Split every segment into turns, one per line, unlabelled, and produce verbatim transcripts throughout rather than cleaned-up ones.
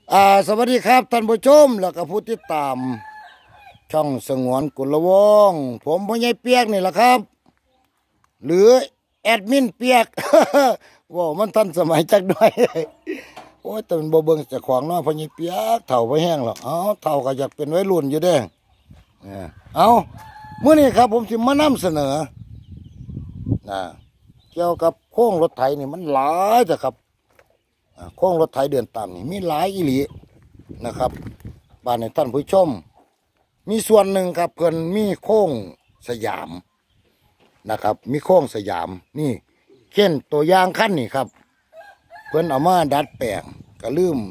อ่าสวัสดีครับท่านผู้ชมแล้วก็ผู้ติดตามช่องสงวนกุลวงศ์ผมพ่อใหญ่เปียกนี่แหละครับหรือแอดมินเปียก ว่ามันทันสมัยจักหน่อยโอ้ยแต่มันบ่เบิ่งเจ้าของเนาะพ่อใหญ่เปียกเฒ่าบ่แห้งหรอกเอ้าเฒ่าก็อยากเป็นวัยรุ่นอยู่เด้เอามื้อนี้ครับผมสิมานำเสนอนะเกี่ยวกับโค้งรถไถนี่มันหลายจ้ะครับโค้งรถไถเดินตามนี่มีหลายอีหลีนะครับบ้านในท่านผู้ชมมีส่วนหนึ่งครับเพิ่นมีโค้งสยามนะครับมีโค้งสยามนี่เช่นตัวอย่างขั้นนี่ครับเพิ่นเอามาดัดแปลงก็ลืม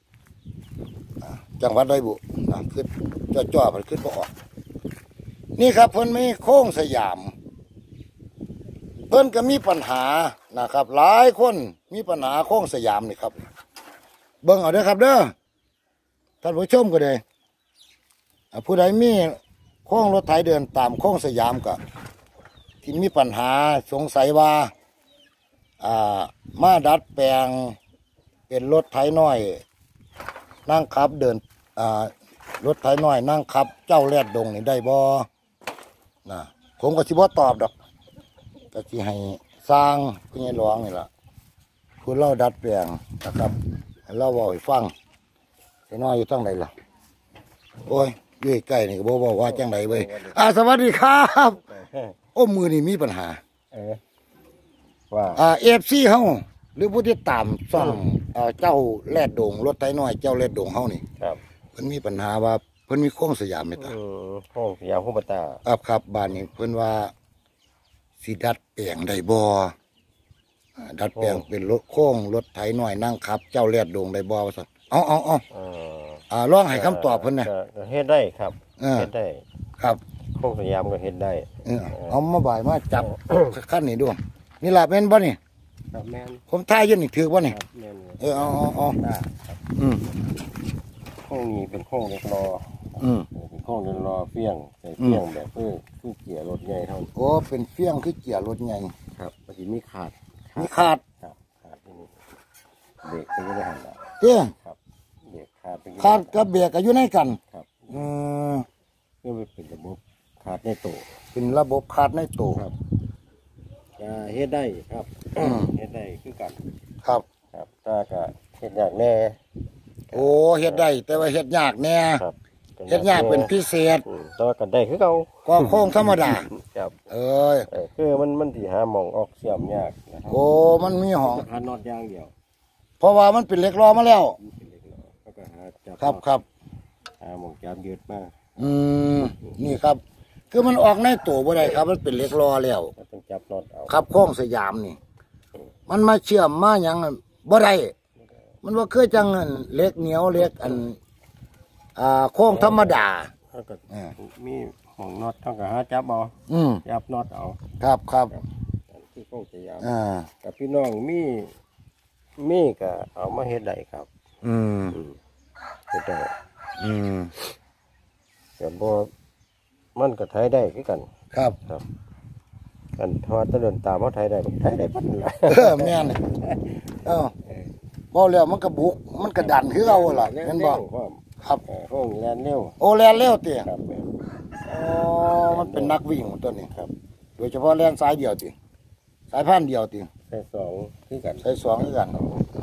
จังหวัดใดบุนะขึ้นจ่อๆมันขึ้นบ่ออกนี่ครับเพิ่นมีโค้งสยามเพิ่นก็มีปัญหานะครับหลายคนมีปัญหาโค้งสยามนี่ครับเบิ่งเอาเด้อครับเด้อท่านผู้ชมก็ได้ผู้ใดมีโค้งรถไถเดินตามโค้งสยามก็ที่มีปัญหาสงสัยว่าอ่ามาดัดแปลงเป็นรถไถน้อยนั่งขับเดินอ่ารถไถน้อยนั่งขับเจ้าแรดดงนี่ได้บ่นะผมก็สิบ่ตอบดอกก็สิให้สร้างพี่ใหญ่หลวงนี่ล่ะผู้เล่าดัดแปลงนะครับให้เล่าเว้าให้ฟังไอ้น้อยอยู่ตั้งใดล่ะโอ้ยอยู่ใกล้นี่ก็บ่บอกว่าจังไดเว้ยอ่าสวัสดีครับโอ้มือนี่มีปัญหา
เออว่า
อ่า เอฟ ซี เฮาหรือผู้ที่ตามช่องอ่าเจ้าแรดดงรถไถน้อยเจ้าแรดดงเฮานี่
ครับ
เพิ่นมีปัญหาว่าเพิ่นมีโค้งสยามแม่ตา
อือโค้งสยามคู่ปตา
ครับครับบ้านนี้เพิ่นว่าสิดัดแปลงได้บ่ดัดแปลงเป็นรถโค้งรถไถน้อยนั่งขับเจ้าแรดดงได้บ่ว่าซั่นเอาเอาเอา
เออ
อ่าลองให้คำตอบเพิ่นน่ะ
เฮ็ดได้ครับเฮ็ดได้
ครับ
โค้งสยามก็เฮ็ดได้
เออเอามาบ่ายมาจับคันนี้ดูนี่ล่ะแม่นบ่นี่
ครับแม่น
ผมถ่ายอยู่นี่ถือบ่นี่
แม่น
เออเอาเอาเอาอืม
โค้งนี้เป็นโค้งเล็กรอ
อืม
เป็นโค้งเล็กรอเฟี้ยงใส่เฟี้ยงแบบเพื่อคือเกียร์รถใหญ่เท่า
โอ้เป็นเฟี้ยงคือเกียร์รถใหญ่
ครับบางทีมีขาด
มีขาด
ครับขาดที่นี่เบรกก็ได้หันละ
เด้
ครับเบรกขาด
ขาดกับเบรกก็อยู่ในกัน
ครับ
เออ
เพื่อเป็นระบบขาดในโต
เป็นระบบขาดในโต
ครับเฮ็ดได้ครับเฮ็ดได้คือกัน
ครับ
ครับถ้าก็เฮ็ดยากแน่
โอ้เฮ็ดได้แต่ว่าเฮ็ดยากแน่เฮ็ดยากเป็นพิเศษ
แต่ว่ากันได้คือเก่า
ก็โค้งธรรมดา
ครับ
เอ้ย
คือมันมันสิหาหม่องออกเสียมยาก
โอ้มันมีห้อง
หาน็อตอย่างเดียว
เพราะว่ามันเป็นเหล็กล้อมาแล้ว
ก็หาจับ
ครับครับ
หาหม่องจับยืดมา
อืมนี่ครับคือมันออกในตัวบ่ได้ครับมันเป็นเหล็กล้อแล้ว
ต้องจับน็อตเอา
ครับโค้งสยามนี่มันมาเชื่อมมาหยังบ่ได้มันว่าคือจังเหล็กเหนียวเหล็กอันอ่าโค้งธรรมดา
ก็มีหม่องน็อตเท่ากับหาจับเอา
อืม
จับน็อตเอา
ครับครับ
ที่โค้งสยาม
อ่า
กับพี่น้องมีมีก็เอามาเฮ็ดได้ครับ
อืม
เฮ็ดได้
อืม
แต่บ่มันก็ไถได้คือกัน
ครับ
ครับกันทอดตะเดินตามเขาไถได้ไถได้ปั๊บล่ะ
เออแม่นเออบ่แล้วมันก็บุกมันก็ดันคือเอาล่ะแม่นบ่ครับ
โอ้แล่นเร็ว
โอ้แล่นเร็วติ
ครับ
อ๋อมันเป็นนักวิ่งตัวนี้ครับโดยเฉพาะแล่นสายเดียวติสายพันธุ์เดียวติ
สายสองคือกัน
สายสองคือกัน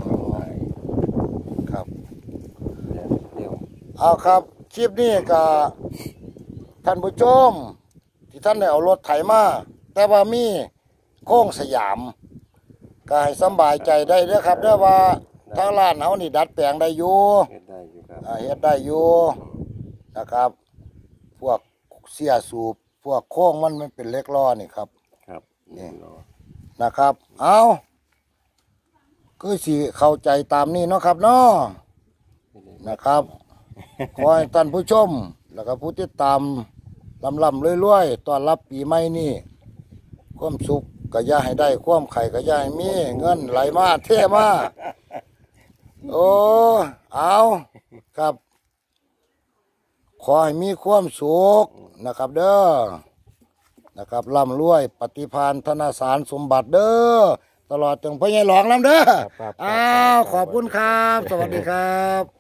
ครับ
เร็ว
เอาครับคลิปนี้ก็ท่านผู้ชมที่ท่านได้เอารถไถมาแต่ว่ามีโค้งสยามก็ให้สบายใจได้เด้อครับเด้อว่าทางร้านเฮานี่ดัดแปลงได้อยู่
เฮ็ดได้อยู่ครับ
เฮ็ดได้อยู่นะครับพวกเสียสูบพวกโค้งมันมันเป็นเหล็กล้อนี่ครับ
ครับ
นี่นะครับเอาคือสิเข้าใจตามนี้เนาะครับเนาะนะครับขอให้ท่านผู้ชมแล้วก็ผู้ติดตามลำลำรวยๆต้อนรับปีใหม่นี่ความสุขก็อย่าให้ได้ความไข่ก็อย่าให้มีเงินไหลมาเทมาโอ้เอาครับขอให้มีความสุขนะครับเด้อนะครับร่ำรวยปฏิภาณธนสารสมบัติเด้อตลอดถึงพ่อใหญ่หลองลำเด้ออ้าวขอบคุณครับสวัสดีครับ